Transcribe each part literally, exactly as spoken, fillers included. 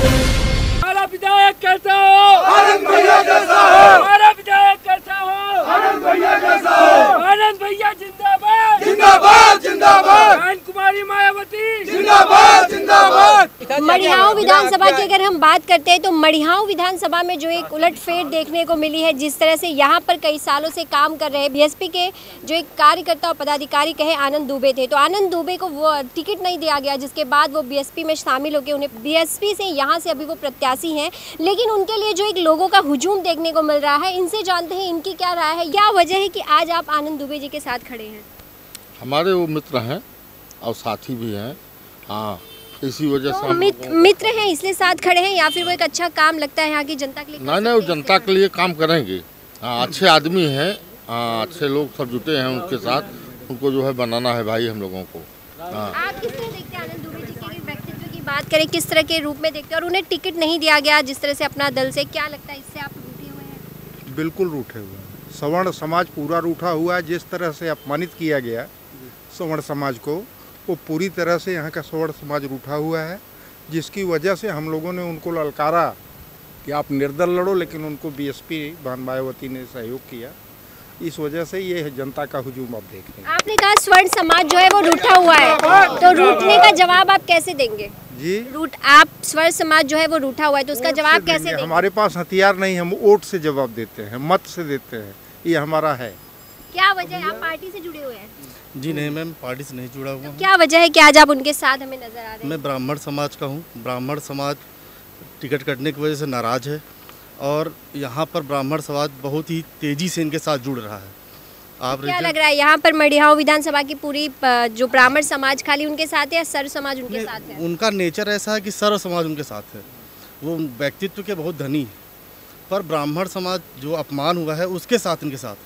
हमारा विधायक कैसा हो? आनंद भैया जैसा हो। हमारा विधायक कैसा हो? आनंद भैया जैसा हो। आनंद भैया जिंदाबाद जिंदाबाद जिंदाबाद। बहन कुमारी मायावती जिंदाबाद जिंदाबाद। मड़िहाऊ विधानसभा की अगर हम बात करते हैं तो मड़िहाऊ विधानसभा में जो एक उलटफेर देखने को मिली है, जिस तरह से यहाँ पर कई सालों से काम कर रहे बीएसपी के जो एक कार्यकर्ता और पदाधिकारी कहे आनंद दुबे थे, तो आनंद दुबे को वो टिकट नहीं दिया गया, जिसके बाद वो बीएसपी में शामिल होकर उन्हें बीएसपी से यहाँ से अभी वो प्रत्याशी हैं, लेकिन उनके लिए जो एक लोगों का हुजूम देखने को मिल रहा है, इनसे जानते हैं इनकी क्या राय है, क्या वजह है कि आज आप आनंद दुबे जी के साथ खड़े हैं? हमारे वो मित्र हैं और साथी भी हैं, हाँ, इसी वजह तो से हम मित, मित्र हैं इसलिए साथ खड़े हैं या फिर वो एक अच्छा काम लगता है यहाँ की जनता के लिए? नहीं नहीं, वो जनता के लिए काम करेंगे, हाँ, अच्छे आदमी हैं, हाँ, अच्छे लोग सब जुटे हैं उनके साथ, उनको जो है बनाना है भाई हम लोगों को। हाँ। आप किस तरह देखते हैं आनंद दुबे जी के व्यक्तित्व की बात करें, किस तरह के रूप में देखते हैं, और उन्हें टिकट नहीं दिया गया जिस तरह से अपना दल से, क्या लगता है इससे आप रूठे हुए हैं? बिल्कुल रूठे हुए हैं, सवर्ण समाज पूरा रूठा हुआ है। जिस तरह से अपमानित किया गया सवर्ण समाज को, वो पूरी तरह से यहाँ का सवर्ण समाज रूठा हुआ है, जिसकी वजह से हम लोगों ने उनको ललकारा कि आप निर्दल लड़ो, लेकिन उनको बीएसपी बहन मायावती ने सहयोग किया। इस वजह से ये जनता का हुजूम आप देख रहे हैं। आपने कहा स्वर्ण समाज जो है वो रूठा हुआ है, तो रूठने का जवाब आप कैसे देंगे? जी, रूट आप स्वर्ण समाज जो है वो रूठा हुआ है, तो उसका जवाब कैसे देंगे? हमारे पास हथियार नहीं, हम वोट से जवाब देते हैं, मत से देते हैं, ये हमारा है। क्या वजह है, आप पार्टी से जुड़े हुए हैं? जी नहीं मैम, पार्टी से नहीं जुड़ा हुआ हूँ। क्या वजह है कि आज आप उनके साथ हमें नजर आ रहे हैं? मैं ब्राह्मण समाज का हूँ। ब्राह्मण समाज टिकट कटने की वजह से नाराज है और यहाँ पर ब्राह्मण समाज बहुत ही तेजी से इनके साथ जुड़ रहा है। आप क्या लग रहा है यहाँ पर मड़िहाऊ विधानसभा की पूरी जो ब्राह्मण समाज खाली उनके साथ है या सर्व समाज उनके साथ है? उनका नेचर ऐसा है कि सर्व समाज उनके साथ है, वो व्यक्तित्व के बहुत धनी है, पर ब्राह्मण समाज जो अपमान हुआ है उसके साथ इनके साथ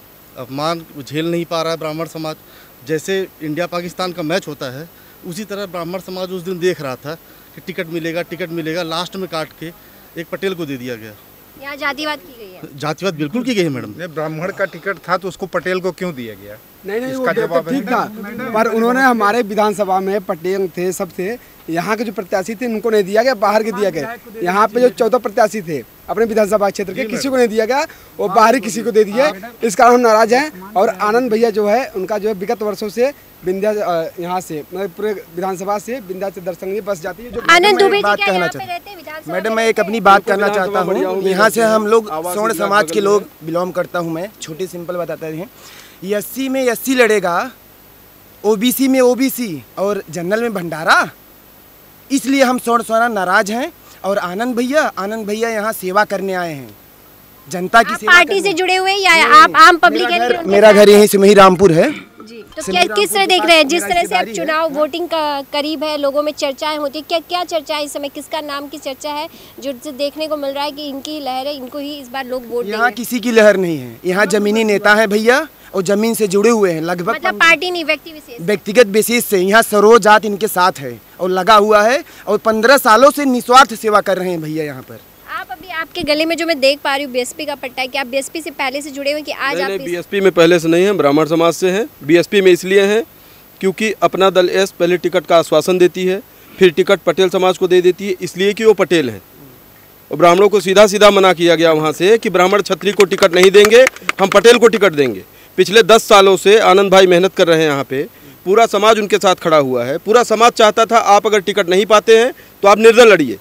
अपमान झेल नहीं पा रहा है ब्राह्मण समाज। जैसे इंडिया पाकिस्तान का मैच होता है उसी तरह ब्राह्मण समाज उस दिन देख रहा था कि टिकट मिलेगा टिकट मिलेगा, लास्ट में काट के एक पटेल को दे दिया गया। यहाँ जातिवाद की गई है? जातिवाद बिल्कुल की गई है मैडम। ब्राह्मण का टिकट था तो उसको पटेल को क्यों दिया गया? नहीं नहीं, इसका जवाब ठीक था, पर उन्होंने हमारे विधानसभा में पटेल थे, सब थे, यहाँ के जो प्रत्याशी थे उनको नहीं दिया गया, बाहर के दिया गया। यहाँ पे जो चौदह प्रत्याशी थे अपने विधानसभा क्षेत्र के, किसी को नहीं दिया गया, वो बाहरी किसी को दे दिए। इस कारण हम नाराज हैं। और आनंद भैया जो है उनका जो है विगत वर्षों से विंध्या यहाँ से मतलब पूरे विधानसभा से विंध्या से दर्शन लिए बस जाती है। जो आनंद दुबे जी बात क्या कहना यहाँ पे चाहता रहते हैं विधानसभा? मैडम मैं एक अपनी बात करना चाहता हूँ। यहाँ से हम लोग स्वर्ण समाज के लोग बिलोंग करता हूँ मैं। छोटी सिंपल बताते हैं, एससी में एससी लड़ेगा, ओबीसी में ओबीसी और जनरल में भंडारा, इसलिए हम स्वर्ण स्वर्ण नाराज हैं। और आनंद भैया आनंद भैया यहाँ सेवा करने आए हैं, जनता की सेवा। पार्टी से जुड़े हुए या आप आम पब्लिक? मेरा घर, मेरा घर यहीं सिमही रामपुर है जी। तो क्या किस तरह देख रहे हैं, जिस तरह से अब चुनाव वोटिंग का करीब है, लोगों में चर्चाएं होती है, क्या क्या चर्चा है इस समय, किसका नाम की चर्चा है जो देखने को मिल रहा है कि इनकी लहर है, इनको ही इस बार लोग वोट देंगे? यहाँ किसी की लहर नहीं है, यहाँ जमीनी नेता है भैया और जमीन से जुड़े हुए हैं लगभग। मतलब पार्टी नहीं, व्यक्ति विशेष, व्यक्तिगत बेसिस से यहाँ सरोज जात इनके साथ है और लगा हुआ है और पंद्रह सालों से निस्वार्थ सेवा कर रहे हैं भैया यहाँ पर। आप अभी आपके गले में जो मैं देख पा रही हूँ बीएसपी का पट्टा है, कि आप बीएसपी से पहले से जुड़े हुए कि आज नहीं, आप? नहीं, बीएसपी में पहले से नहीं है, ब्राह्मण समाज से हैं। बीएसपी में इसलिए हैं क्योंकि अपना दल एस पहले टिकट का आश्वासन देती है, फिर टिकट पटेल समाज को दे देती है, इसलिए कि वो पटेल हैं। और ब्राह्मणों को सीधा सीधा मना किया गया वहाँ से कि ब्राह्मण छत्री को टिकट नहीं देंगे, हम पटेल को टिकट देंगे। पिछले दस सालों से आनंद भाई मेहनत कर रहे हैं यहाँ पे, पूरा समाज उनके साथ खड़ा हुआ है। पूरा समाज चाहता था आप अगर टिकट नहीं पाते हैं तो आप निर्दल लड़िए।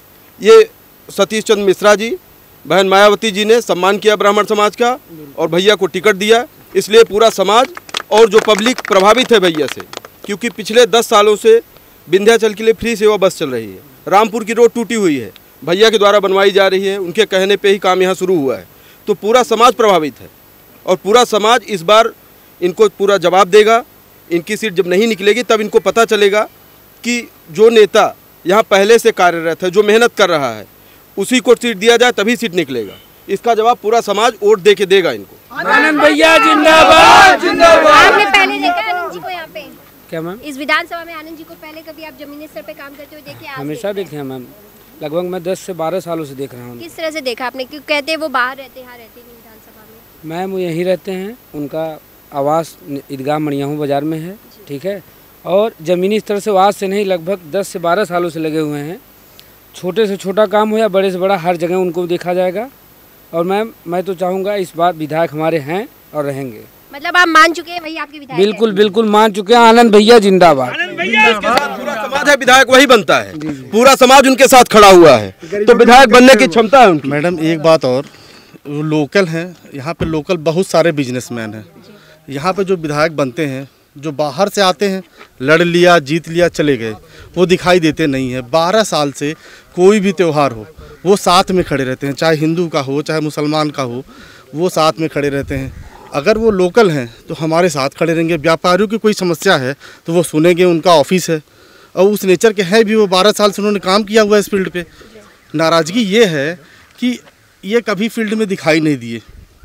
ये सतीश चंद्र मिश्रा जी, बहन मायावती जी ने सम्मान किया ब्राह्मण समाज का और भैया को टिकट दिया, इसलिए पूरा समाज और जो पब्लिक प्रभावित है भैया से। क्योंकि पिछले दस सालों से विंध्याचल के लिए फ्री सेवा बस चल रही है, रामपुर की रोड टूटी हुई है, भैया के द्वारा बनवाई जा रही है, उनके कहने पे ही काम यहाँ शुरू हुआ है। तो पूरा समाज प्रभावित है और पूरा समाज इस बार इनको पूरा जवाब देगा। इनकी सीट जब नहीं निकलेगी तब इनको पता चलेगा कि जो नेता यहाँ पहले से कार्यरत है, जो मेहनत कर रहा है, उसी को सीट दिया जाए तभी सीट निकलेगा। इसका जवाब पूरा समाज वोट दे के देगा इनको। आनंद भैया जिंदाबाद जिंदाबाद। आपने पहले देखा आनंद जी को यहाँ पे? क्या मैम? इस विधानसभा में आनंद जी को पहले कभी आप जमीनी स्तर पे काम करते हुए देखे? हमेशा देखे हैं मैम, लगभग मैं दस से बारह सालों से देख रहा हूँ। किस तरह से देखा आपने? क्यों कहते हैं वो बाहर रहते हैं, यहाँ रहते नहीं विधानसभा में? मैम वो यहीं रहते हैं, उनका आवास ईदगाह मड़ियाहू बाजार में है, ठीक है, और ज़मीनी स्तर से आज से नहीं लगभग दस से बारह सालों से लगे हुए हैं। छोटे से छोटा काम हो या बड़े से बड़ा, हर जगह उनको देखा जाएगा। और मैम मैं तो चाहूँगा इस बार विधायक हमारे हैं और रहेंगे। मतलब आप मान चुके हैं वही आपके विधायक? बिल्कुल बिल्कुल मान चुके हैं। आनंद भैया जिंदाबाद। पूरा समाज है, विधायक वही बनता है, पूरा समाज उनके साथ खड़ा हुआ है, तो विधायक बनने की क्षमता है उनकी। मैडम एक बात और, वो लोकल हैं, यहाँ पे लोकल बहुत सारे बिजनेसमैन हैं। यहाँ पे जो विधायक बनते हैं, जो बाहर से आते हैं, लड़ लिया, जीत लिया, चले गए, वो दिखाई देते नहीं है। बारह साल से कोई भी त्यौहार हो वो साथ में खड़े रहते हैं, चाहे हिंदू का हो चाहे मुसलमान का हो, वो साथ में खड़े रहते हैं। अगर वो लोकल हैं तो हमारे साथ खड़े रहेंगे। व्यापारियों की कोई समस्या है तो वो सुनेंगे, उनका ऑफिस है और उस नेचर के हैं भी। वो बारह साल से उन्होंने काम किया हुआ है इस फील्ड पे। नाराज़गी ये है कि ये कभी फील्ड में दिखाई नहीं दिए,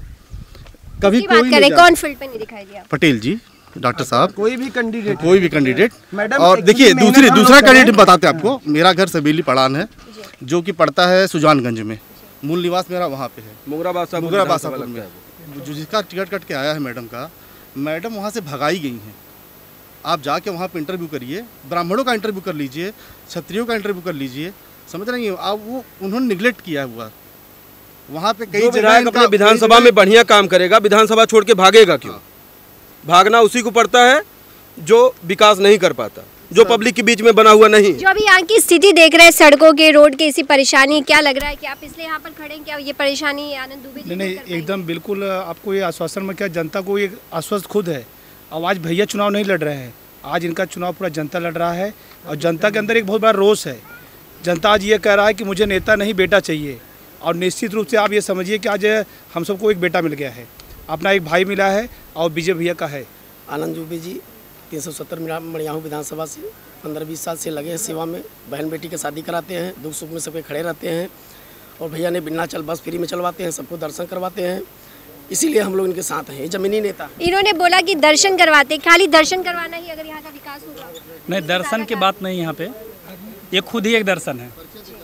कभी कोई बात करें, कौन फील्ड पे नहीं दिखाई दिया? पटेल जी, डॉक्टर साहब, कोई भी कैंडिडेट कोई भी कैंडिडेट। मैडम और देखिए दूसरी दूसरा कैंडिडेट बताते हैं आपको। मेरा घर सवेली पड़ान है, जो कि पड़ता है सुजानगंज में। मूल निवास मेरा वहाँ पे है, मुगराबाद मुगराबाद में, जो जिसका टिकट कट के आया है मैडम का। मैडम वहाँ से भगाई गई हैं। आप जाके वहाँ पे इंटरव्यू करिए, ब्राह्मणों का इंटरव्यू कर लीजिए, क्षत्रियों का इंटरव्यू कर लीजिए, समझ रहे हैं आप? वो उन्होंने निगलेक्ट किया हुआ वहाँ पे। कई विधायक अपने विधानसभा में बढ़िया काम करेगा, विधानसभा छोड़ के भागेगा क्यों? भागना उसी को पड़ता है जो विकास नहीं कर पाता, जो पब्लिक के बीच में बना हुआ नहीं। जो अभी यहाँ की स्थिति देख रहे हैं, सड़कों के, रोड के, इसी परेशानी, क्या लग रहा है कि आप इसलिए यहाँ पर खड़े हैं? क्या ये परेशानी आनंद दुबे जी नहीं नहीं एकदम बिल्कुल आपको ये आश्वासन में, क्या जनता को ये आश्वस्त खुद है। अब आज भैया चुनाव नहीं लड़ रहे हैं, आज इनका चुनाव पूरा जनता लड़ रहा है। और जनता के अंदर एक बहुत बड़ा रोष है। जनता आज ये कह रहा है कि मुझे नेता नहीं बेटा चाहिए। और निश्चित रूप से आप ये समझिए कि आज हम सबको एक बेटा मिल गया है, अपना एक भाई मिला है और विजय भैया का है। आनंद दुबे जी तीन सौ सत्तर मड़ियाहू विधानसभा से पंद्रह बीस साल से लगे हैं सेवा में। बहन बेटी की शादी कराते हैं, दुख सुख में सबके खड़े रहते हैं। और भैया ने विंध्याचल बस फ्री में चलवाते हैं, सबको दर्शन करवाते हैं, इसीलिए हम लोग इनके साथ हैं। जमीनी नेता इन्होंने बोला कि दर्शन करवाते, खाली दर्शन करवाना ही अगर यहाँ का विकास होगा? नहीं, दर्शन की बात नहीं यहाँ पे, ये खुद ही एक दर्शन है।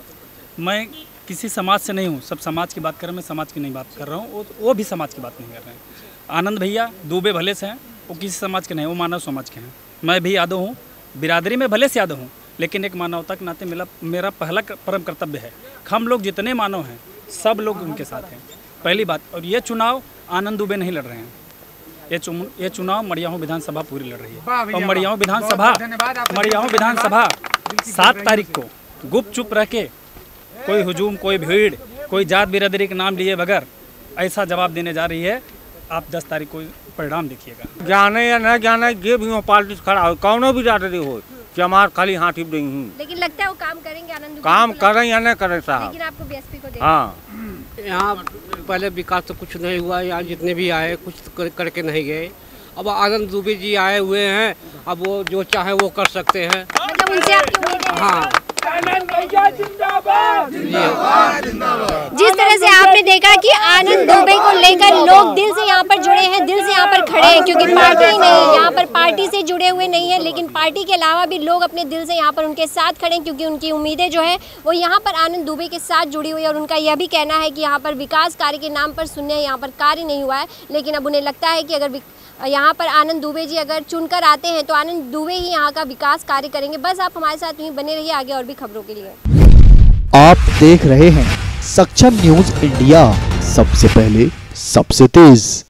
मैं किसी समाज से नहीं हूँ, सब समाज की बात कर रहे हैं, मैं समाज की नहीं बात कर रहा हूँ, वो भी समाज की बात नहीं कर रहे हैं। आनंद भैया दुबे भले से हैं, वो किसी समाज के नहीं, वो मानव समाज के हैं। मैं भी यादव हूँ, बिरादरी में भले से यादव हूँ, लेकिन एक मानवता के नाते मेरा मेरा पहला परम कर्तव्य है। हम लोग जितने मानव हैं सब लोग उनके साथ हैं, पहली बात। और ये चुनाव आनंद दुबे नहीं लड़ रहे हैं, ये चुन ये चुनाव मड़ियाहू विधानसभा पूरी लड़ रही है। और मड़ियाहू विधानसभा मड़ियाहू विधानसभा सात तारीख को गुप्त चुप रह के, कोई हुजूम, कोई भीड़, कोई जात बिरादरी के नाम लिए बगैर ऐसा जवाब देने जा रही है। आप दस तारीख को परिणाम देखिएगा। जाने या न जाने ये भी पार्टी खड़ा हो, कौनो भी बिरादरी हो, हमार खाली हाथ ही नहीं हूँ। लेकिन लगता है वो काम करेंगे आनंद? काम करें या न करें साहब, लेकिन आपको बीएसपी को हाँ। यहाँ पहले विकास तो कुछ नहीं हुआ, यहाँ जितने भी आए कुछ कर, करके नहीं गए। अब आनंद दुबे जी आए हुए हैं, अब वो जो चाहे वो कर सकते हैं। मतलब उनसे आपकी उम्मीदें हैं? हाँ। जिस तरह से आपने देखा कि आनंद दुबे को लेकर लोग दिल से यहाँ पर जुड़े हैं, दिल से यहाँ पर खड़े हैं, क्योंकि पार्टी नहीं है यहाँ पर, पार्टी से जुड़े हुए नहीं है, लेकिन पार्टी के अलावा भी लोग अपने दिल से यहाँ पर उनके साथ खड़े हैं, क्योंकि उनकी उम्मीदें जो है वो यहाँ पर आनंद दुबे के साथ जुड़ी हुई है। और उनका यह भी कहना है कि यहाँ पर विकास कार्य के नाम पर सुनने यहाँ पर कार्य नहीं हुआ है, लेकिन अब उन्हें लगता है कि अगर यहाँ पर आनंद दुबे जी अगर चुनकर आते हैं तो आनंद दुबे ही यहाँ का विकास कार्य करेंगे। बस आप हमारे साथ वहीं बने रहिए आगे और भी खबरों के लिए। आप देख रहे हैं सक्षम न्यूज इंडिया, सबसे पहले सबसे तेज।